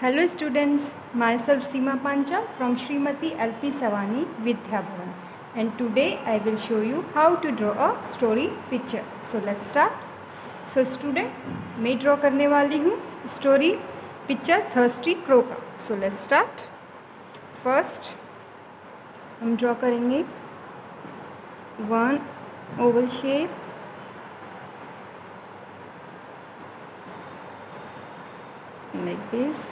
Hello students, myself Seema Pancha from Srimati LP Savani Vidya Bhavan, and today I will show you how to draw a story picture. So let's start. So student, मैं draw करने वाली हूँ story picture thirsty crow का. So let's start. First हम draw करेंगे one oval shape, like this.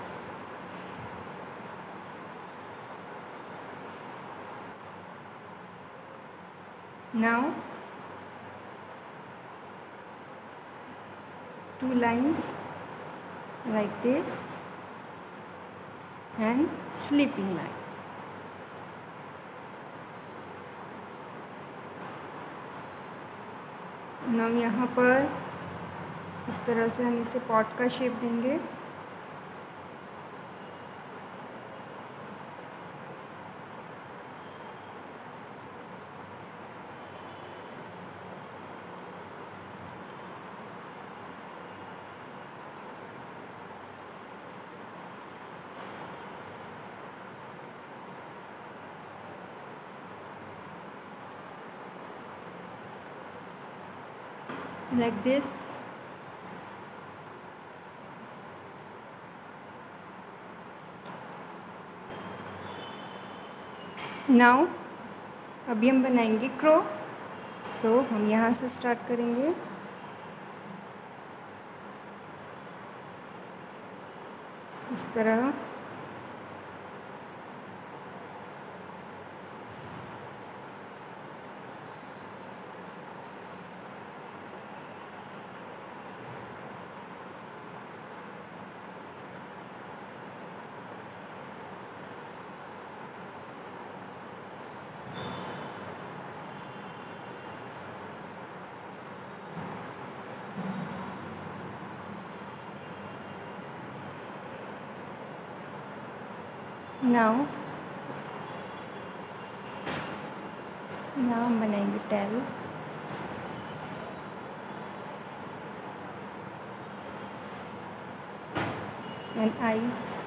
Now two lines like this and sleeping line. Now यहाँ पर इस तरह से हम इसे पॉट का शेप देंगे. Like this. Now अभी हम बनाएंगे क्रो. सो हम यहाँ से स्टार्ट करेंगे. इस तरह now हम बनाएंगे tail. And eyes.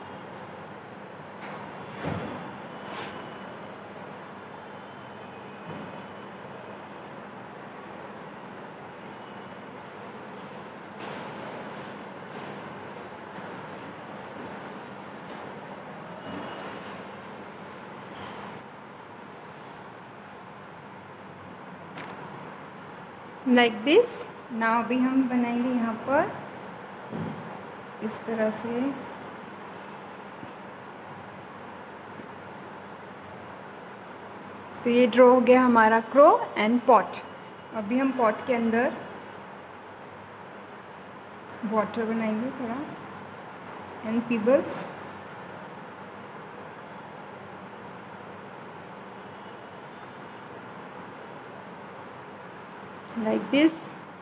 Like this. Now अभी हम बनाएंगे यहाँ पर इस तरह से. तो ये ड्रॉ हो गया हमारा क्रो एंड पॉट. अभी हम पॉट के अंदर वाटर बनाएंगे थोड़ा एंड पीबल्स. Like this.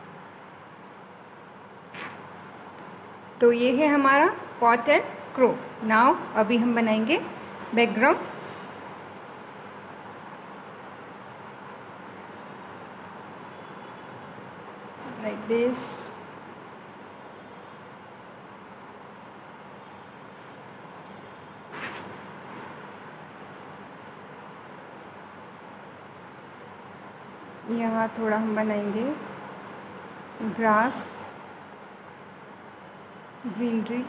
तो ये है हमारा पॉट एंड क्रो. नाउ अभी हम बनाएंगे बैकग्राउंड. Like this. यहाँ थोड़ा हम बनाएंगे grass, greenery.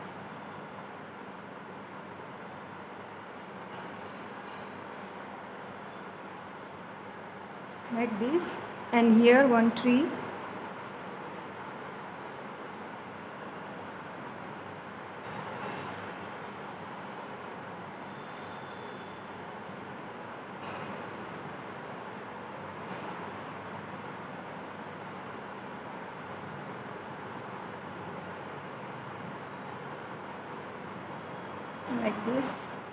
Like this, and here one tree. Like this.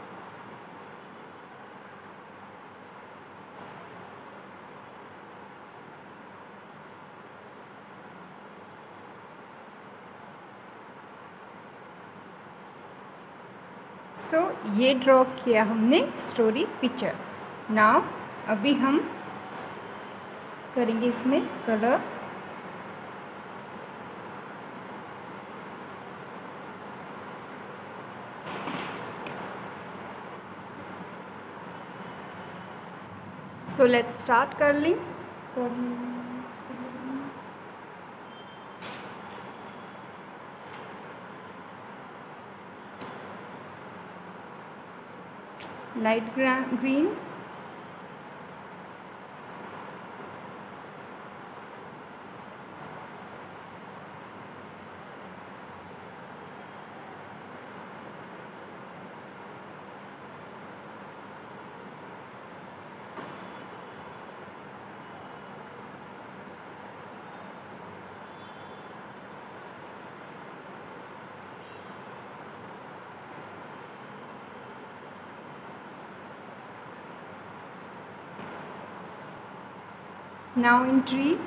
So ये ड्रॉ किया हमने स्टोरी पिक्चर. नाउ अभी हम करेंगे इसमें colour. So let's start curling. Light green, now in tree,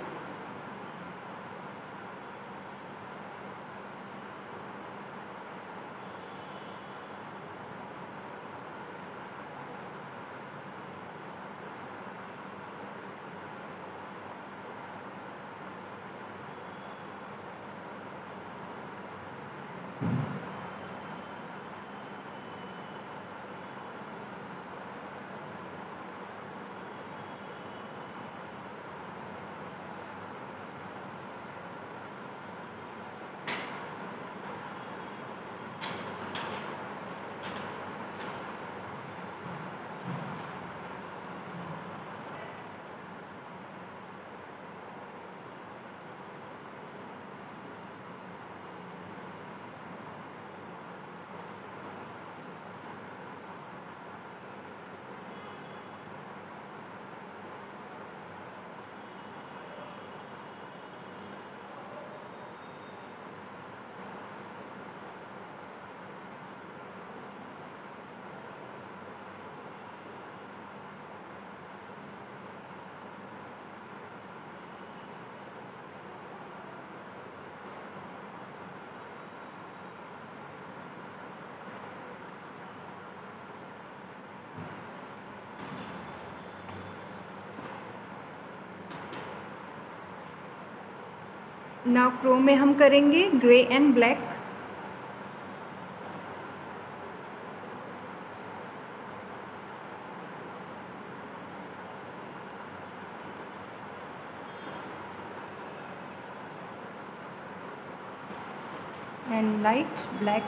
now crow में हम करेंगे grey and black. And light black.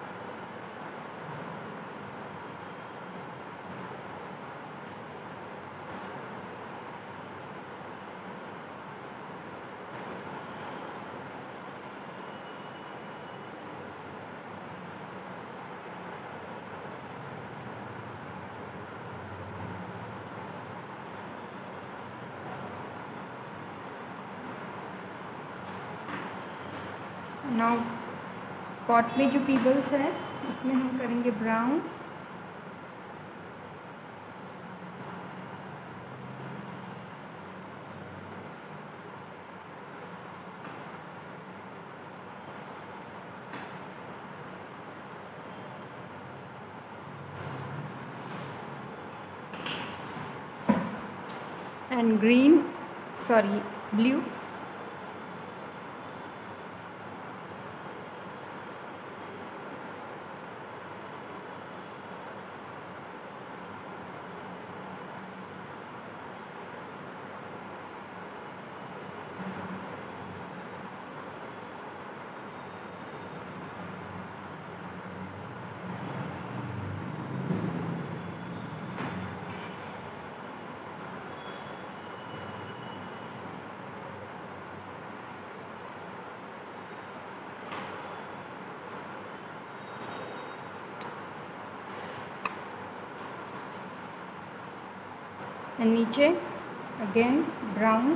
Now pot में जो पीबल्स है इसमें हम करेंगे ब्राउन. And blue. And नीचे again brown.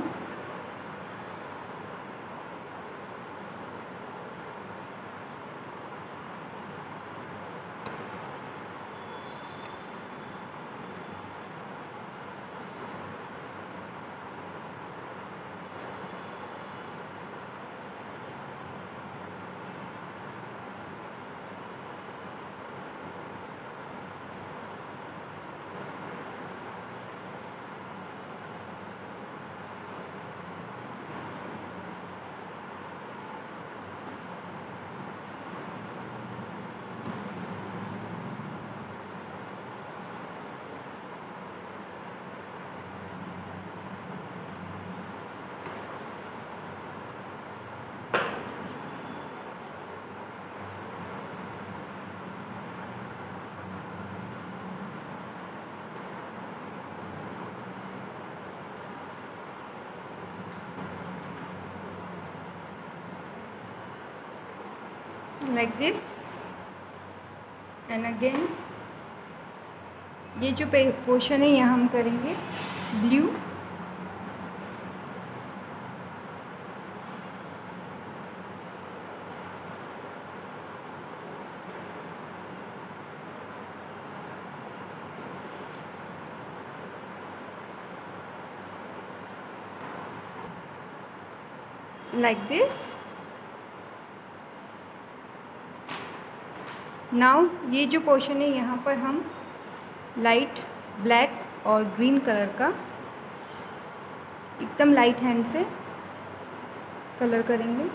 like this, and again ये जो पोर्शन है यहाँ हम करेंगे ब्लू, like this. नाउ ये जो पोर्शन है यहाँ पर हम लाइट ब्लैक और ग्रीन कलर का एकदम लाइट हैंड से कलर करेंगे।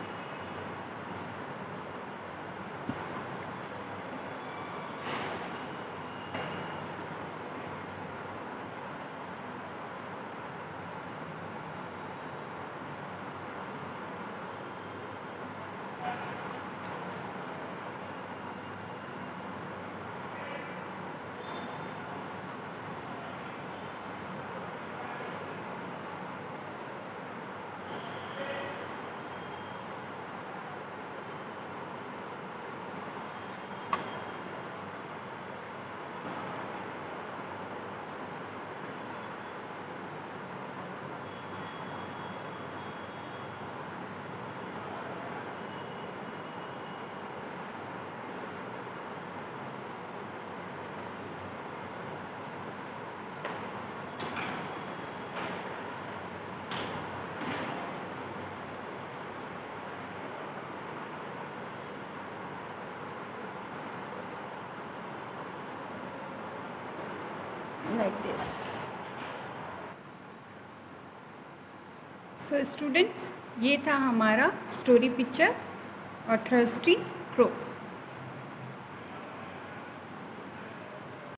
like this. So students, ये था हमारा स्टोरी पिक्चर और थर्स्टी क्रो।